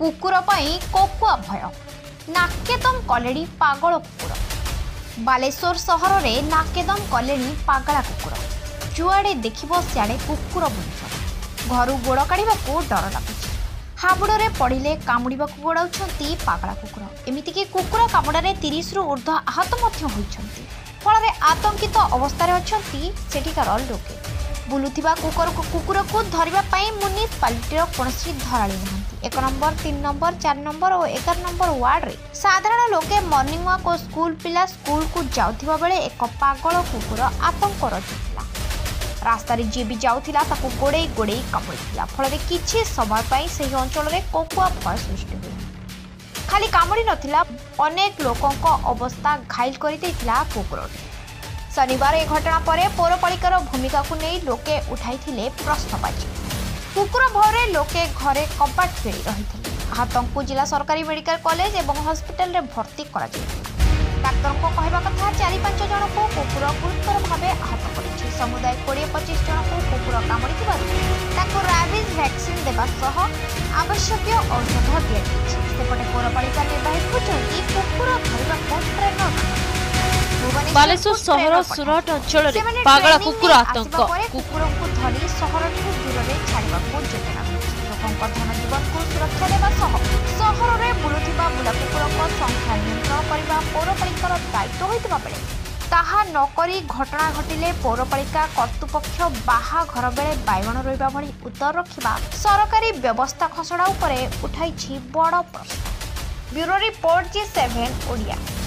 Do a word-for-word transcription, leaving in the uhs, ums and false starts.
कुकुर पाई कोकुआ भय नाकेदम कलेणी पागल कुकुर। बालेश्वर सहर में नाकेदम कलेणी पागला कुकुर। जुआड़े देखिबो सियाड़े कुकुर बुलुछन। घरु गोड़ काढ़ा डर लगुच। हाबुड़े पड़े कामुड़ाक गोड़ाऊँ पागला कुकुर। एमतीक कुकुर कामुड़े तीस रु ऊर्ध्व आहत होती फल आतंकित अवस्था सेठिकार लोके। बुलुथिबा कुकुर कुकुर को धरने म्युनिसिपालिटीर कौन धराली ना। एक नंबर तीन नंबर चार नंबर और एगार नंबर वार्ड रे साधारण लोके मॉर्निंग वॉक और स्कूल पिला स्कूल को जाउथिबा बेले एक पागल कुकुर आतंक रचुला। रास्ता रे जी भी जाउथिला ताकू गोड़े गोड़े कामुड़ीला फल किछि समय पई सही अंचल रे कोकुआ भय सृष्टि हुए। खाली कामुड़ी नथिला अनेक लोकों को अवस्था घायल कर देथिला कुकुर। शनिवार ए घटना पर पौरपालिकार भूमिका को नहीं लोके उठाई प्रश्नबाजी। कुकुर भୟରେ लोके घरे कबाट फेरी रही। आहतों को जिला सरकारी मेडिकल कॉलेज और हॉस्पिटल रे भर्ती करा डाक्तर को कहवा कथा चारि पांच जन को कुकुर गुरुतर भाव आहत कर। समुदाय कोड़े पचीस जन को कुकुर कामुड़ी राबिज वैक्सीन देवा सह आवश्यक औषध दि सेपटे पौरपालिका निर्वाही खोजती कुकुर धरने ट्रेनर। बालेश्वर सहर सुरट अंचल में पागला कुकुर आतंक। कुकुर को धरी सहर दूर में छाड़ा योजना लोकों धन जीवन को सुरक्षा देवा सहर में बुलुथिबा बुला कुकुर संख्या नियंत्रण करने पौरपालिकार दायित्व होता बेले ताहा नकरी घटना घटिले पौरपालिका कर्तृपक्ष बाहाघर बेले बाइगण रहिबा भली उत्तर रखिबा सरकारी व्यवस्था खसड़ा उपरे उठाई बड़ प्रश्न। Bureau report G seven Odia.